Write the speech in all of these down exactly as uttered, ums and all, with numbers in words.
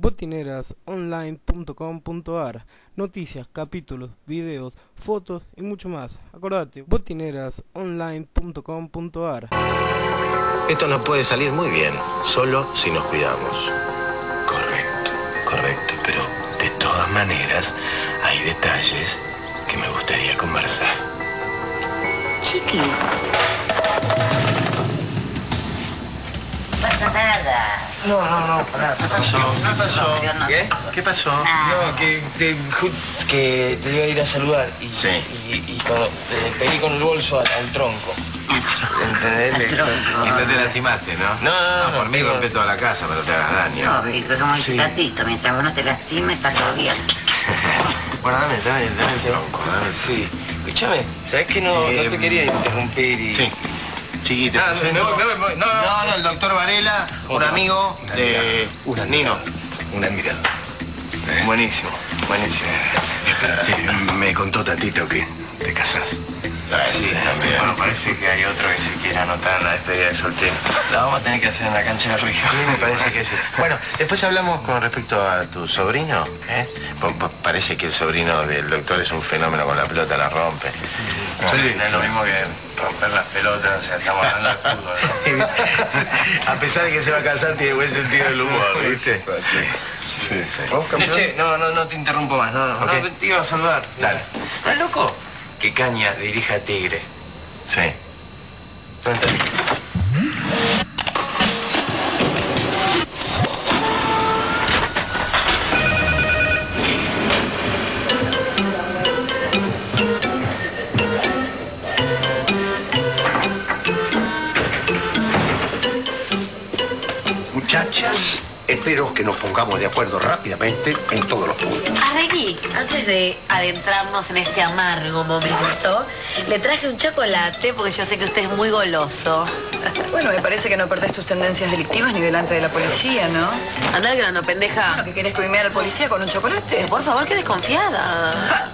botineras online punto com punto ar. Noticias, capítulos, videos, fotos y mucho más. Acordate, botineras online punto com punto ar. Esto nos puede salir muy bien, solo si nos cuidamos. Correcto, correcto, pero de todas maneras hay detalles que me gustaría conversar. Chiqui. No pasa nada. No, no, no, pará. ¿Qué pasó? ¿Qué pasó? ¿Qué? ¿Qué pasó? No, que te, que te iba a ir a saludar y, sí. y, y, y cuando te pegué con el bolso al, al tronco. ¿Entendés? Al tronco. Y no te lastimaste, ¿no? No, no, no. Por mí rompé toda la casa, pero te hagas daño. No, Vico, como el gatito, mientras vos no te lastimes, está todo bien. Bueno, dame, dame, dame el tronco, dame. Sí. Escúchame, ¿sabés que no, Eh, no te quería interrumpir y... Sí. Chiquito. Ah, ¿sí? me voy, me voy, me voy. No, no. No, no, el doctor Varela, un Otro. amigo de Un Nino. Un admirador. Buenísimo, buenísimo. Sí, me contó Tatito que te casás. Sí, también. Bueno, parece que hay otro que se quiere anotar en la despedida de soltero. La vamos a tener que hacer en la cancha de Río. A mí me parece que sí. Bueno, después hablamos con respecto a tu sobrino. ¿eh? Pa- pa- Parece que el sobrino del doctor es un fenómeno con la pelota, la rompe. Sí, no es lo mismo que romper las pelotas, o sea, estamos hablando de fútbol, ¿no? A pesar de que se va a casar, tiene buen sentido del humor, ¿viste? Sí, sí, sí. ¿Vos, Che, campeón? che, no, no, no te interrumpo más, no, no, Ok. no, te iba a saludar. Dale. ¿No es loco? Que Caña dirija a Tigre. Sí. No entendí. Muchachas, espero que nos pongamos de acuerdo rápidamente en todos los puntos. Arregui, antes de adentrarnos en este amargo momento, le traje un chocolate porque yo sé que usted es muy goloso. Bueno, me parece que no perdés tus tendencias delictivas ni delante de la policía, ¿no? Anda al grano, pendeja. Bueno, ¿que querés coimear al policía con un chocolate? Pero por favor, qué desconfiada.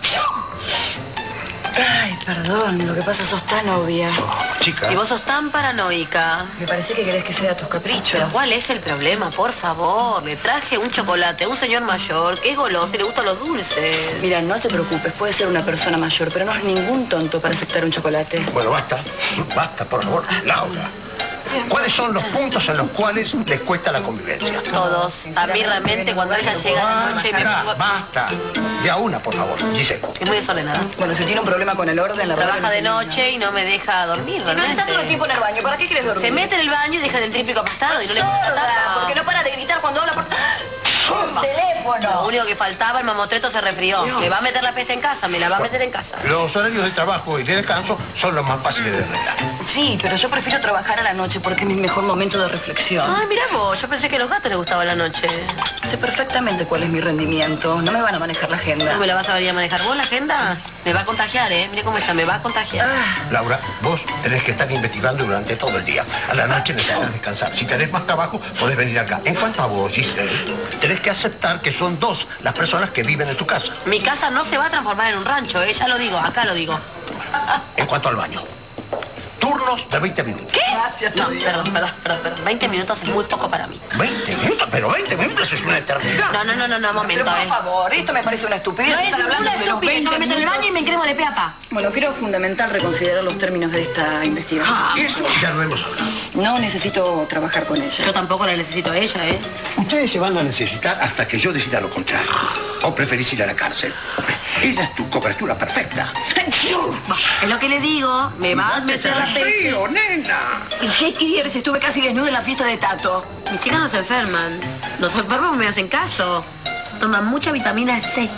Ay, perdón, lo que pasa sos tan obvia. Chica, Y vos sos tan paranoica. Me parece que querés que sea tus caprichos. Pero ¿cuál es el problema? Por favor, le traje un chocolate a un señor mayor que es goloso y le gustan los dulces. Mira, no te preocupes, puede ser una persona mayor, pero no es ningún tonto para aceptar un chocolate. bueno, basta. Basta, por favor. Laura, ¿cuáles son los puntos en los cuales les cuesta la convivencia? Todos. A mí realmente cuando ella llega a la noche y me Basta, pongo... basta. De a una, por favor. Giselle. Es muy desordenada. Bueno, si tiene un problema con el orden, la verdad Trabaja que de no sé noche y no me deja dormir. nada. Si no se está todo el realmente. tiempo en el baño, ¿para qué querés dormir? Se mete en el baño y deja el dentrífico apastado y no le pone la Sorda, tapa. porque no para de gritar cuando habla por... teléfono. Lo único que faltaba, el mamotreto se resfrió. Me va a meter la peste en casa, me la va a meter en casa. Los horarios de trabajo y de descanso son los más fáciles de arreglar. Sí, pero yo prefiero trabajar a la noche porque es mi mejor momento de reflexión. Ay, mira vos, yo pensé que a los gatos les gustaba la noche. Sé perfectamente cuál es mi rendimiento. No me van a manejar la agenda. ¿No me la vas a venir a manejar vos la agenda? Me va a contagiar, ¿eh? Mire cómo está, me va a contagiar. Laura, vos tenés que estar investigando durante todo el día. A la noche necesitas descansar. Si tenés más trabajo, podés venir acá. En cuanto a vos, Giselle, tenés que aceptar que son dos las personas que viven en tu casa. Mi casa no se va a transformar en un rancho, ¿eh? Ya lo digo, acá lo digo. En cuanto al baño, turnos de veinte minutos. ¿Qué? Gracias, No, te digo. perdón, perdón, perdón, perdón. veinte minutos es muy poco para mí. ¿veinte minutos? Pero veinte minutos es una eternidad. No, no, no, no, no, Pero momento, por ¿eh? favor, esto me parece una estupidez. No es Están hablando ninguna de los estúpida, yo me veinte meto en el baño y minutos. me encremo de pe a pa. Bueno, creo fundamental reconsiderar los términos de esta investigación. Eso ya lo hemos hablado. No necesito trabajar con ella. Yo tampoco la necesito a ella, ¿eh? Ustedes se van a necesitar hasta que yo decida lo contrario. ¿O preferís ir a la cárcel? Ella es tu cobertura perfecta. Es lo que le digo, me va a meter la peste. frío, nena! ¿Y qué quieres? Estuve casi desnuda en la fiesta de Tato. Mis chicas no se enferman. Los enfermos me hacen caso. Toman mucha vitamina C.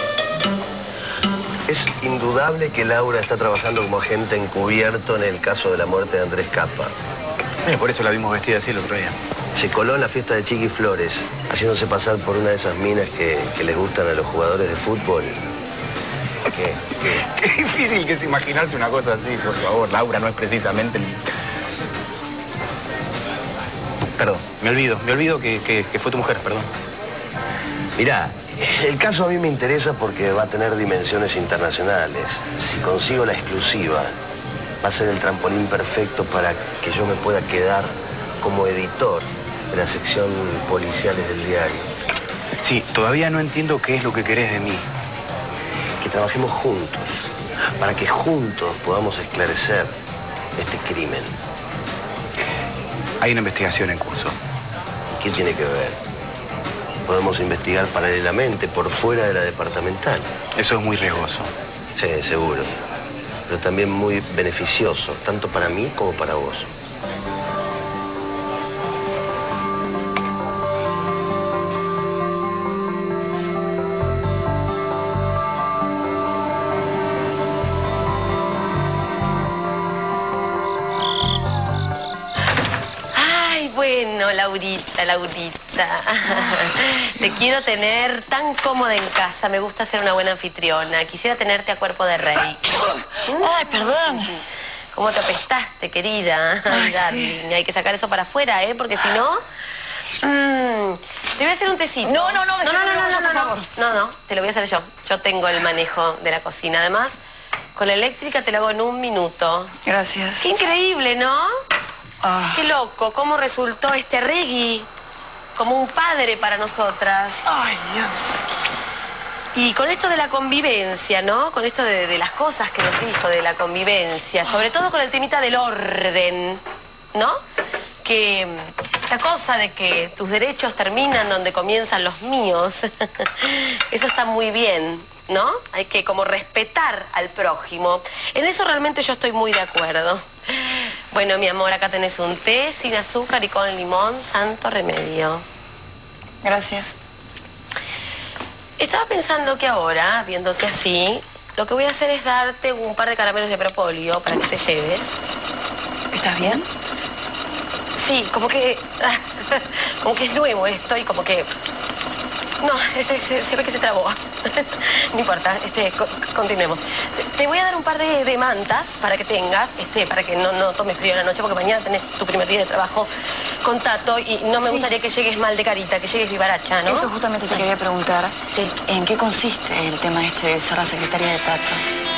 Es indudable que Laura está trabajando como agente encubierto en el caso de la muerte de Andrés Capa. Eh, por eso la vimos vestida así el otro día. Se coló en la fiesta de Chiqui Flores, haciéndose pasar por una de esas minas que, que les gustan a los jugadores de fútbol. ¿Qué? ¿Qué? Qué difícil que es imaginarse una cosa así, por favor. Laura no es precisamente el... Perdón, me olvido, me olvido que, que, que fue tu mujer, perdón. Mirá, el caso a mí me interesa porque va a tener dimensiones internacionales. Si consigo la exclusiva, va a ser el trampolín perfecto para que yo me pueda quedar como editor de la sección policiales del diario. Sí, todavía no entiendo qué es lo que querés de mí. Que trabajemos juntos, para que juntos podamos esclarecer este crimen. Hay una investigación en curso. ¿Qué tiene que ver? Podemos investigar paralelamente por fuera de la departamental. Eso es muy riesgoso. Sí, seguro. Pero también muy beneficioso, tanto para mí como para vos. Bueno, Laurita, Laurita. Te quiero tener tan cómoda en casa. Me gusta ser una buena anfitriona. Quisiera tenerte a cuerpo de rey. Ay, perdón. ¿Cómo te apestaste, querida? Ay, Ay, darling. sí. Hay que sacar eso para afuera, ¿eh? Porque si no... Mmm, te voy a hacer un tecito. No, no, no, no, no, no, no, yo, no, por no, favor. no, no, te lo voy a hacer yo. Yo tengo el manejo de la cocina. Además, con la eléctrica te lo hago en un minuto. Gracias. Qué increíble, ¿no? Ah. Qué loco, cómo resultó este Reggie como un padre para nosotras. Ay, Dios. Y con esto de la convivencia, ¿no? Con esto de, de las cosas que nos dijo de la convivencia, sobre todo con el temita del orden, ¿no? Que esta cosa de que tus derechos terminan donde comienzan los míos, eso está muy bien, ¿no? Hay que como respetar al prójimo. En eso realmente yo estoy muy de acuerdo. Bueno, mi amor, acá tenés un té sin azúcar y con limón, santo remedio. Gracias. Estaba pensando que ahora, viéndote así, lo que voy a hacer es darte un par de caramelos de propóleo para que te lleves. ¿Estás bien? Sí, como que... como que es nuevo esto y como que... No, se, se, se ve que se trabó. No importa, este, co continuemos. Te, te voy a dar un par de, de mantas para que tengas, este, para que no, no tomes frío en la noche, porque mañana tenés tu primer día de trabajo con Tato y no me Sí. gustaría que llegues mal de carita, que llegues vivaracha, ¿no? Eso justamente te quería preguntar. Sí. ¿En qué consiste el tema este de ser la secretaria de Tato?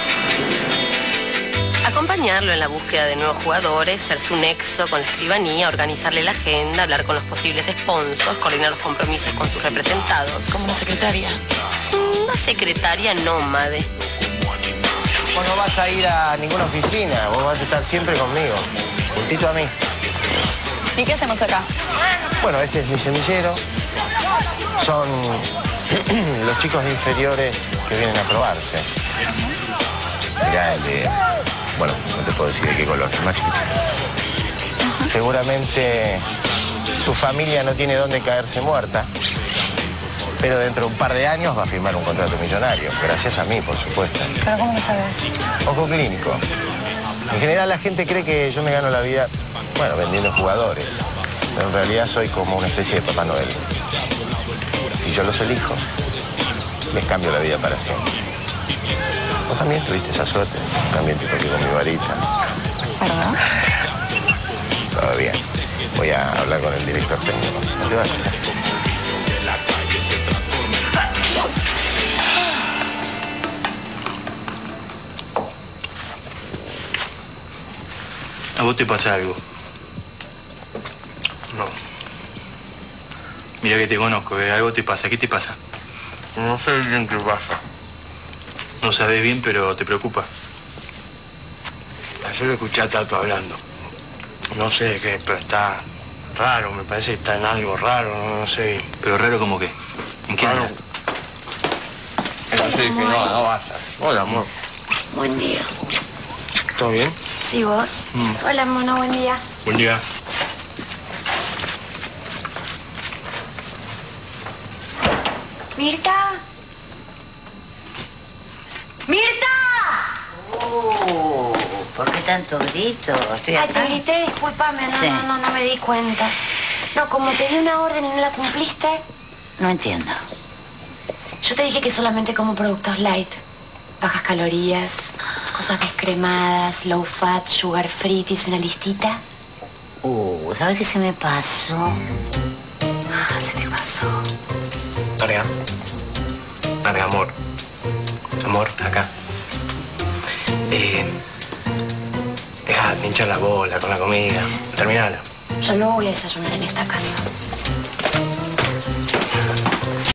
Acompañarlo en la búsqueda de nuevos jugadores, ser su nexo con la escribanía, organizarle la agenda, hablar con los posibles sponsors, coordinar los compromisos con sus representados. Como una secretaria. Una secretaria nómade. Vos no vas a ir a ninguna oficina, vos vas a estar siempre conmigo, juntito a mí. ¿Y qué hacemos acá? Bueno, este es mi semillero. Son los chicos de inferiores que vienen a probarse. Mirá el de... Bueno, no te puedo decir de qué color, es más chiquito. Seguramente su familia no tiene dónde caerse muerta, pero dentro de un par de años va a firmar un contrato millonario, gracias a mí, por supuesto. ¿Pero cómo lo sabes? Ojo clínico. En general la gente cree que yo me gano la vida, bueno, vendiendo jugadores, pero en realidad soy como una especie de Papá Noel. Si yo los elijo, les cambio la vida para siempre. Vos también tuviste esa suerte, también te toqué con mi varita. ¿Verdad? Todo bien. Voy a hablar con el director técnico. No te vayas. ¿A vos te pasa algo? No. Mira que te conozco, ¿eh? Algo te pasa. ¿Qué te pasa? No sé bien qué pasa. No sabes bien, pero te preocupa. Ayer lo escuché a Tato hablando. No sé de qué, pero está raro, me parece que está en algo raro, no, no sé. ¿Pero raro como qué? ¿En qué anda? Así que no, no vayas. Hola, amor. Buen día. ¿Todo bien? Sí, vos. Mm. Hola, mono, buen día. Buen día. ¿Mirta? ¡Mirta! Uh, ¿por qué tanto grito? Estoy Ay, acá. te grité, discúlpame, no, Sí. no, no, no me di cuenta. No, como te di una orden y no la cumpliste, No entiendo. yo te dije que solamente como productos light. Bajas calorías, cosas descremadas, low fat, sugar free, te hice una listita. Uh, ¿sabes qué se me pasó? Ah, se te pasó. Tarea. Tarea, amor. Amor, acá. Eh, deja de hinchar la bola con la comida. Terminala. Yo no voy a desayunar en esta casa.